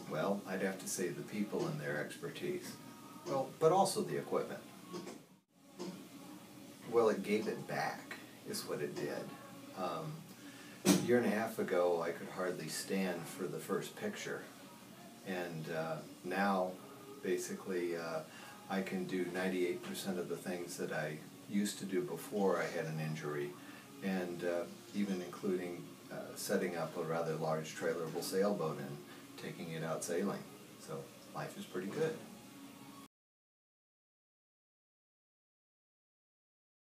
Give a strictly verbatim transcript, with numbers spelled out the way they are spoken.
Well, I'd have to say the people and their expertise. Well, but also the equipment. Well, it gave it back, is what it did. Um, a year and a half ago, I could hardly stand for the first picture. And uh, now, basically, uh, I can do ninety-eight percent of the things that I used to do before I had an injury, and uh, even including uh, setting up a rather large trailerable sailboat and taking it out sailing. So life is pretty good.